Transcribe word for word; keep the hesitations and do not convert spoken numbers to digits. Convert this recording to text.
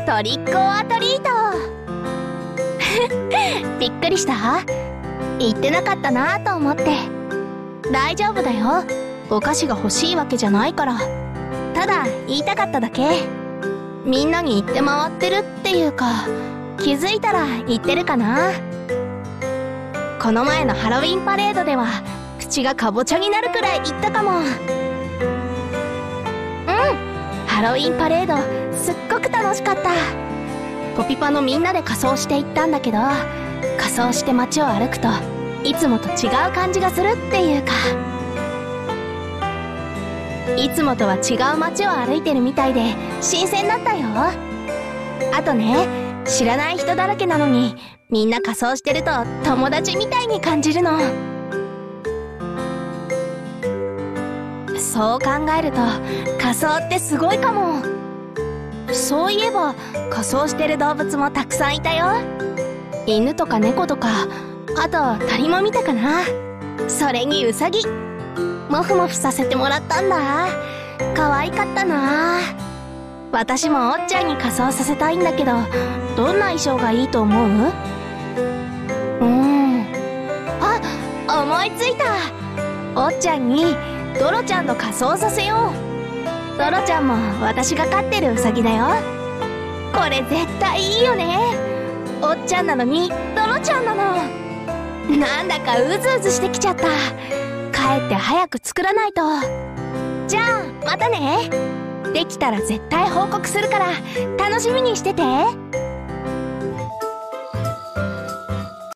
トリックオアトリートびっくりした？言ってなかったなと思って。大丈夫だよ、お菓子が欲しいわけじゃないから。ただ言いたかっただけ。みんなに言って回ってるっていうか、気づいたら言ってるかな。この前のハロウィンパレードでは口がかぼちゃになるくらい言ったかも。うん、ハロウィンパレードすっごく楽しかった。ポピパのみんなで仮装して行ったんだけど、仮装して街を歩くといつもと違う感じがするっていうか、いつもとは違う街を歩いてるみたいで新鮮だったよ。あとね、知らない人だらけなのにみんな仮装してると友達みたいに感じるの。そう考えると仮装ってすごいかも。そういえば仮装してる動物もたくさんいたよ。犬とか猫とか、あとタリも見たかな。それにウサギ、モフモフさせてもらったんだ。可愛かったな。私もおっちゃんに仮装させたいんだけど、どんな衣装がいいと思う？うーん、あ、思いついた。おっちゃんにドロちゃんの仮装させよう。ドロちゃんも私が飼ってるウサギだよ。これ絶対いいよね。おっちゃんなのにドロちゃんなの。なんだかうずうずしてきちゃった。帰って早く作らないと。じゃあまたね。できたら絶対報告するから楽しみにしてて。